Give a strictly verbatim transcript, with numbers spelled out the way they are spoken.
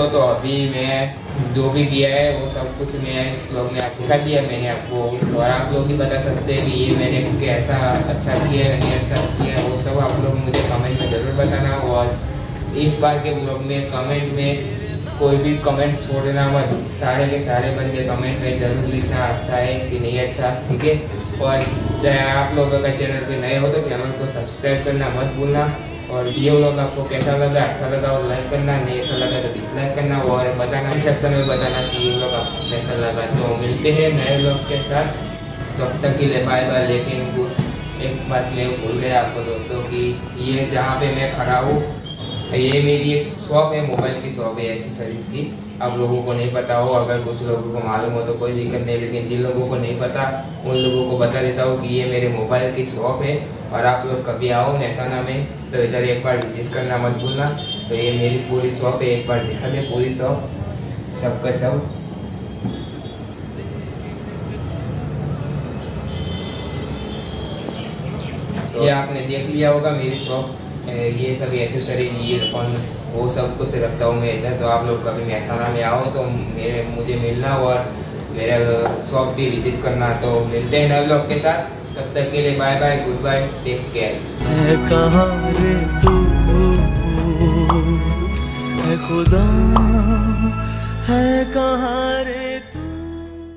लो तो अभी मैं जो भी किया है वो सब कुछ मैं इस व्लॉग में आपको दिखा दिया मैंने आपको। और आप लोग भी बता सकते हैं कि ये मैंने कैसा अच्छा किया है नहीं अच्छा किया है, वो सब आप लोग मुझे कमेंट में ज़रूर बताना। और इस बार के व्लॉग में कमेंट में कोई भी कमेंट छोड़ना मत, सारे के सारे बंदे कमेंट में ज़रूर लिखना अच्छा है कि नहीं अच्छा, ठीक है। और आप लोग अगर चैनल पे नए हो तो चैनल को सब्सक्राइब करना मत भूलना। और ये व्लॉग आपको कैसा लगा, अच्छा लगा और लाइक करना, नहीं अच्छा लगा तो डिसलाइक करना और बताना सेक्शन में बताना कि ये व्लॉग आपको कैसा लगा। तो मिलते हैं नए व्लॉग के साथ, तब तक के लिए बाय बाय। लेकिन एक बात मैं भूल गया आपको दोस्तों कि ये जहाँ पे मैं खड़ा हूँ ये मेरी एक शॉप है, मोबाइल की शॉप है एसेसरीज की। आप लोगों को नहीं पता हो, अगर कुछ लोगों को मालूम हो तो कोई दिक्कत नहीं, लेकिन जिन लोगों को नहीं पता उन लोगों को बता देता हूँ कि ये मेरे मोबाइल की शॉप है। और आप लोग कभी आओ महसाना में तो इधर एक बार विजिट करना मत भूलना। तो ये मेरी पूरी शॉप है, एक बार दिखा दे पूरी शॉप सबका सब। तो ये आपने देख लिया होगा मेरी शॉप, ये सब एसेसरीज ईयरफोन वो सब कुछ रखता हूँ मैं इधर। तो आप लोग कभी महसाना में आओ तो मेरे मुझे मिलना और मेरा शॉप भी विजिट करना। तो मिलते हैं नए व्लॉग के साथ, तब तक के लिए bye bye, good bye, take care. है कहाँ रे तू है खुदा, है कहाँ रे